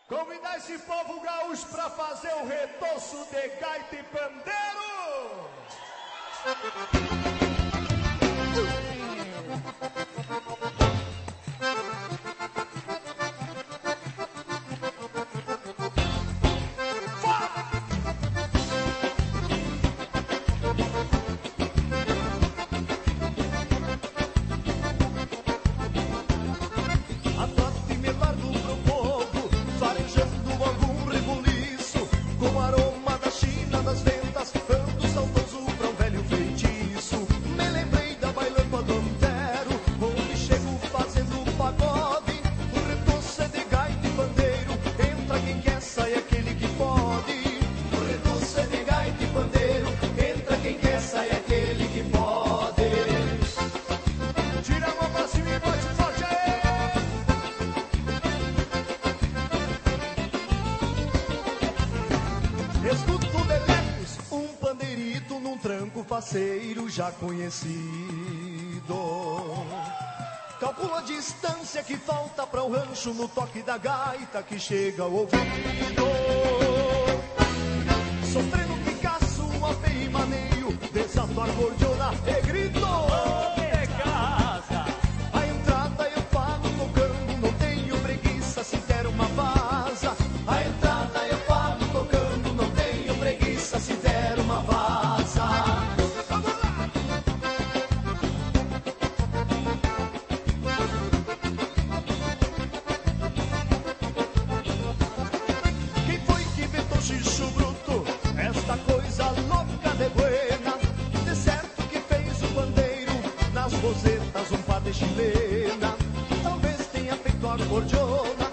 Convidar esse povo gaúcho pra fazer o retoço de gaita e pandeiro. Escuto de lejos um pandeirito num tranco faceiro já conhecido. Calculo a distância que falta para o rancho no toque da gaita que chega ao ouvido. Sofrendo Picasso, uma feia e maneio, desato a cordiona e grito. A entrada eu falo tocando, não tenho preguiça, se der uma vaza. A entrada eu falo tocando, não tenho preguiça, se der uma vaza. Vamos lá! Quem foi que inventou xixo bruto? Esta coisa louca de buena. De certo que fez o pandeiro nas rosetas um par de chilena. Talvez tenha feito a cordiona